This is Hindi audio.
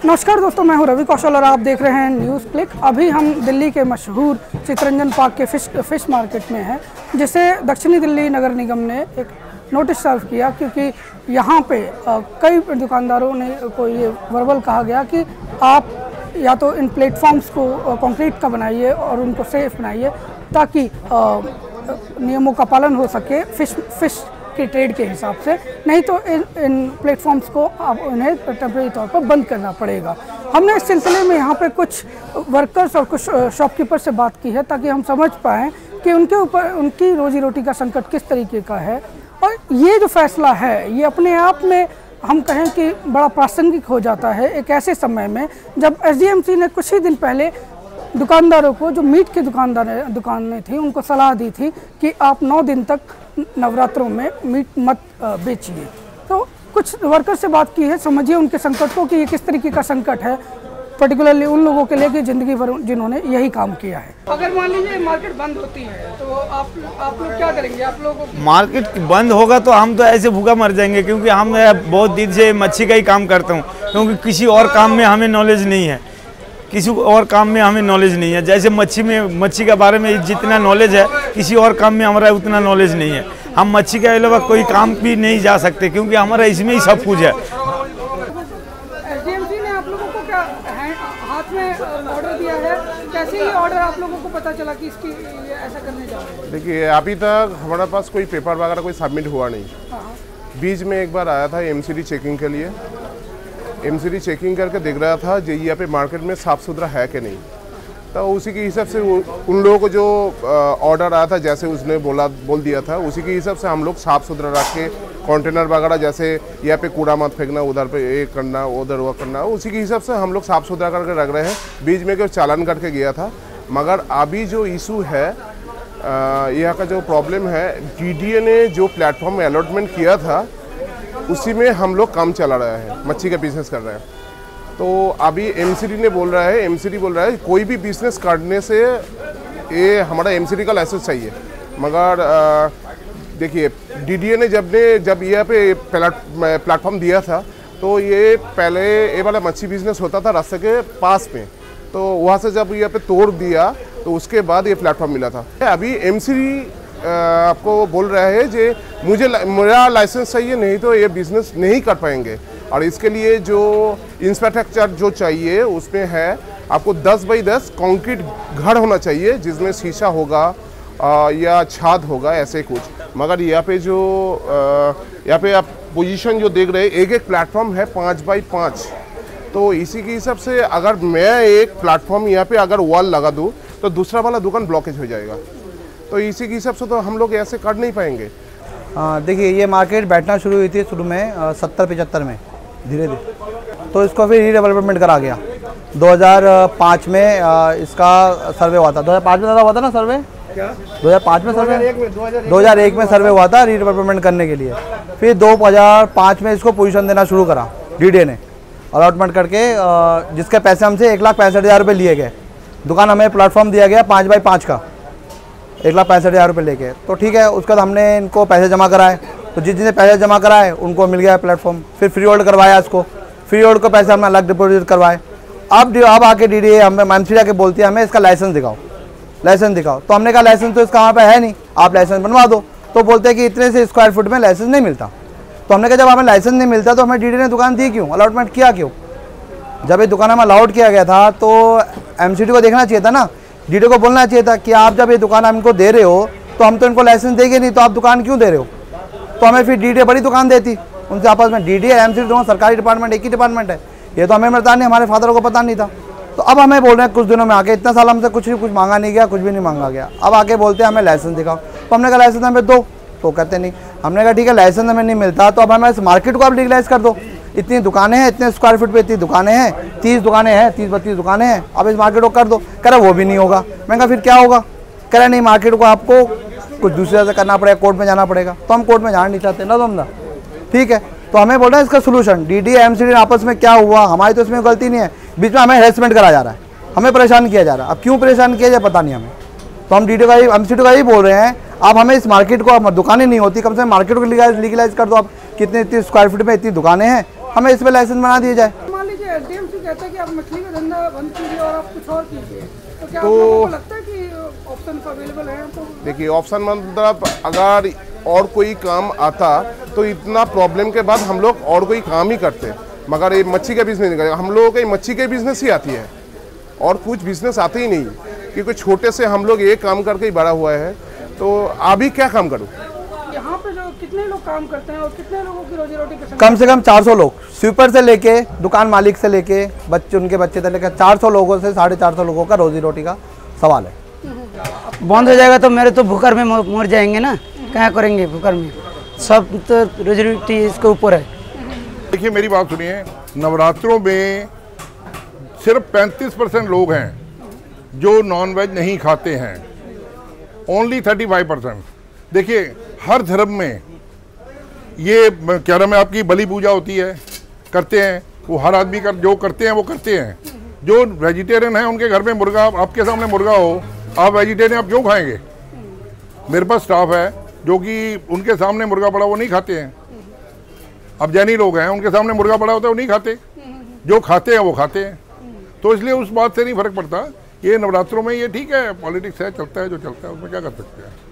नमस्कार दोस्तों, मैं हूं रवि कौशल और आप देख रहे हैं न्यूज़ क्लिक। अभी हम दिल्ली के मशहूर चित्तरंजन पार्क के फिश मार्केट में हैं, जिसे दक्षिणी दिल्ली नगर निगम ने एक नोटिस सर्व किया, क्योंकि यहाँ पे कई दुकानदारों ने को ये वर्बल कहा गया कि आप या तो इन प्लेटफॉर्म्स को कंक्रीट का बनाइए और उनको सेफ बनाइए ताकि नियमों का पालन हो सके फिश के ट्रेड के हिसाब से, नहीं तो इन प्लेटफॉर्म्स को अब उन्हें टेम्परेरी तौर पर बंद करना पड़ेगा। हमने इस सिलसिले में यहाँ पे कुछ वर्कर्स और कुछ शॉपकीपर से बात की है ताकि हम समझ पाएँ कि उनके ऊपर उनकी रोजी रोटी का संकट किस तरीके का है। और ये जो फैसला है ये अपने आप में हम कहें कि बड़ा प्रासंगिक हो जाता है एक ऐसे समय में जब SDMC ने कुछ ही दिन पहले दुकानदारों को, जो मीट के दुकानें थी, उनको सलाह दी थी कि आप 9 दिन तक नवरात्रों में मीट मत बेचिए। तो कुछ वर्कर से बात की है, समझिए उनके संकट को कि ये किस तरीके का संकट है, पर्टिकुलरली उन लोगों के लिए कि जिंदगी भर जिन्होंने यही काम किया है। अगर मान लीजिए मार्केट बंद होती है तो आप लोग क्या करेंगे? आप लोगों को मार्केट बंद होगा तो हम तो ऐसे भूखा मर जाएंगे, क्योंकि हम बहुत दिन से मच्छी का ही काम करता हूँ, क्योंकि किसी और काम में हमें नॉलेज नहीं है, किसी और काम में हमें नॉलेज नहीं है। जैसे मच्छी के बारे में जितना नॉलेज है, किसी और काम में हमारा उतना नॉलेज नहीं है। हम मच्छी के अलावा कोई काम भी नहीं जा सकते, क्योंकि हमारा इसमें ही सब कुछ है। SDMC ने आप लोगों को क्या हाथ में ऑर्डर दिया है? कैसे ये ऑर्डर आप लोगों को पता चला कि इसकी ऐसा करने जा रहे हैं? देखिए, अभी तक हमारे पास कोई पेपर वगैरह कोई सबमिट हुआ नहीं। बीच में एक बार आया था MCD चेकिंग के लिए। MCD चेकिंग करके देख रहा था जो यहाँ पे मार्केट में साफ़ सुथरा है कि नहीं, तो उसी के हिसाब से उन लोगों को जो ऑर्डर आया था, जैसे उसने बोल दिया था, उसी के हिसाब से हम लोग साफ़ सुथरा रख के कंटेनर वगैरह, जैसे यहाँ पे कूड़ा मत फेंकना, उधर पे ये करना, उधर वो करना, उसी के हिसाब से हम लोग साफ़ सुथरा करके रख रहे हैं। बीच में कोई चालान करके गया था, मगर अभी जो इशू है, यहाँ का जो प्रॉब्लम है, DDA ने जो प्लेटफॉर्म में अलॉटमेंट किया था उसी में हम लोग काम चला रहे हैं, मच्छी का बिजनेस कर रहे हैं। तो अभी MCD बोल रहा है कोई भी बिजनेस करने से ये हमारा MCD का लाइसेंस चाहिए। मगर देखिए, DDA ने जब यहाँ पे प्लेटफॉर्म दिया था, तो ये पहले ये वाला मच्छी बिजनेस होता था रास्ते के पास में, तो वहाँ से जब यहाँ पे तोड़ दिया तो उसके बाद ये प्लेटफॉर्म मिला था। अभी MCD आपको बोल रहा है कि मेरा लाइसेंस चाहिए, नहीं तो ये बिज़नेस नहीं कर पाएंगे। और इसके लिए जो इंफ्रास्ट्रक्चर जो चाहिए उसमें है आपको 10 बाई 10 कंक्रीट घर होना चाहिए, जिसमें शीशा होगा या छाद होगा, ऐसे कुछ। मगर यहाँ पे आप पोजीशन जो देख रहे हैं, एक प्लेटफॉर्म है 5 बाई 5, तो इसी के हिसाब से अगर मैं एक प्लेटफॉर्म यहाँ पे अगर वॉल लगा दूँ तो दूसरा वाला दुकान ब्लॉकेज हो जाएगा। तो इसी के हिसाब से तो हम लोग ऐसे कर नहीं पाएंगे। देखिए, ये मार्केट बैठना शुरू हुई थी शुरू में 70-75 में, धीरे धीरे तो इसको फिर रीडेवलपमेंट करा गया। 2005 में इसका सर्वे हुआ था। 2005 में हुआ था ना सर्वे? क्या 2005 में सर्वे? 2001 में सर्वे हुआ था रीडेवलपमेंट करने के लिए। फिर 2005 में इसको पोजीशन देना शुरू करा DDA ने, अलॉटमेंट करके, जिसके पैसे हमसे 1,65,000 रुपये लिए गए। दुकान हमें प्लेटफॉर्म दिया गया 5 बाई 5 का, 1,65,000 रुपये लेके। तो ठीक है, उसके बाद हमने इनको पैसे जमा कराए, तो जिसने पैसे जमा कराए उनको मिल गया प्लेटफॉर्म। फिर फ्री होल्ड करवाया इसको, फ्री होल्ड को पैसे हमने अलग डिपॉजिट करवाए। अब आके DDA हमें MCD आके बोलती है हमें इसका लाइसेंस दिखाओ। तो हमने कहा लाइसेंस तो इसका वहाँ पे है नहीं, आप लाइसेंस बनवा दो। तो बोलते हैं कि इतने से स्क्वायर फुट में लाइसेंस नहीं मिलता। तो हमने कहा जब हमें लाइसेंस नहीं मिलता तो हमें DDA ने दुकान दी क्यों, अलॉटमेंट किया क्यों? जब ये दुकान हमें अलाउड किया गया था तो MCD को देखना चाहिए था ना, DDA को बोलना चाहिए था कि आप जब ये दुकान हमको दे रहे हो तो हम तो इनको लाइसेंस देंगे नहीं, तो आप दुकान क्यों दे रहे हो? तो हमें फिर DDA बड़ी दुकान देती, उनसे आपस में DDA MCD दोनों सरकारी डिपार्टमेंट एक ही डिपार्टमेंट है। ये तो हमें पता नहीं, हमारे फादर को पता नहीं था। तो अब हमें बोल रहे हैं कुछ दिनों में आके, इतना साल हमसे कुछ मांगा नहीं गया, कुछ भी नहीं मांगा गया, अब आके बोलते हैं हमें लाइसेंस दिखाओ। तो हमने कहा लाइसेंस हमें दो, तो कहते नहीं। हमने कहा ठीक है, लाइसेंस हमें नहीं मिलता तो अब हमें इस मार्केट को आप लीगलाइज कर दो। इतनी दुकानें हैं, इतने स्क्वायर फीट पे इतनी दुकानें हैं, 30 दुकानें हैं, 30-32 दुकानें हैं, अब इस मार्केट को कर दो। कह रहा वो भी नहीं होगा। मैंने कहा फिर क्या होगा? कह रहा नहीं, मार्केट को आपको कुछ दूसरे से करना पड़ेगा, कोर्ट में जाना पड़ेगा। तो हम कोर्ट में जाना नहीं चाहते ना, समझा? ठीक है, तो हमें बोल रहे हैं इसका सोल्यूशन। DDA MCD आपस में क्या हुआ, हमारी तो इसमें गलती नहीं है, बीच में हमें हेरेसमेंट करा जा रहा है, हमें परेशान किया जा रहा है। अब क्यों परेशान किया जाए पता नहीं हमें। तो हम DDA का MCD का ही बोल रहे हैं, आप हमें इस मार्केट को, दुकानें नहीं होती, कम से कम मार्केट को लीगलाइज कर दो। आप कितने, इतनी स्क्वायर फीट में इतनी दुकानें हैं, हमें इस पर लाइसेंस बना दिया जाए। मान लीजिए टीएमसी कहता है कि आप मछली का धंधा बंद कीजिए और आप कुछ और कीजिए, तो क्या आप लोगों को लगता है कि ऑप्शन अवेलेबल है? तो देखिए ऑप्शन मतलब अगर और कोई काम आता तो इतना प्रॉब्लम के बाद हम लोग और कोई काम ही करते, मगर ये मच्छी का बिजनेस नहीं करेगा। हम लोगों को मच्छी के बिजनेस ही आती है और कुछ बिजनेस आते ही नहीं, क्योंकि छोटे से हम लोग एक काम करके ही बड़ा हुआ है, तो अभी क्या काम करूँ? यहाँ पे जो कितने लोग काम करते हैं और कितने लोगों की रोजी रोटी कैसे? कम से कम 400 लोग, स्वीपर से लेके दुकान मालिक से लेके बच्चे, उनके बच्चे से लेकर 400 लोगों से 450 लोगों का रोजी रोटी का सवाल है। बंद हो जाएगा तो मेरे तो भूखर में मर जाएंगे ना, क्या करेंगे भूखर में? सब तो रोजी रोटी इसके ऊपर है। देखिए मेरी बात सुनिए, नवरात्रों में सिर्फ 35% लोग हैं जो नॉनवेज नहीं खाते हैं, ओनली 35%। देखिए हर धर्म में ये क्या नाम है आपकी बलि पूजा होती है, करते हैं, वो हर आदमी कर जो करते हैं वो करते हैं। जो वेजिटेरियन है उनके घर में मुर्गा, आपके सामने मुर्गा हो, आप वेजिटेरियन आप क्यों खाएंगे? मेरे पास स्टाफ है जो कि उनके सामने मुर्गा पड़ा वो नहीं खाते हैं। अब जैनी लोग हैं उनके सामने मुर्गा पड़ा होता है वो नहीं खाते, जो खाते हैं वो खाते हैं। तो इसलिए उस बात से नहीं फर्क पड़ता। ये नवरात्रों में ये ठीक है, पॉलिटिक्स है, चलता है जो चलता है, उसमें क्या कर सकते हैं।